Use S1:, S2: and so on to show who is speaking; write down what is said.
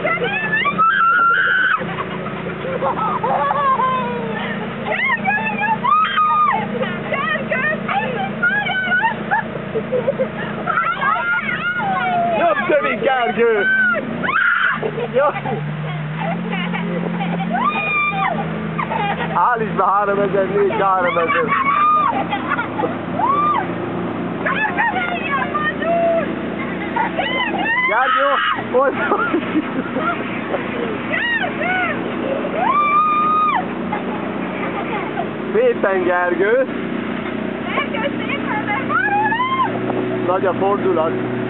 S1: Jobb többig, Gergő! Jó! Állítsd be 3000, 3000. Gergő, folytasd! Szépen, Gergő! Nagy a fordulat!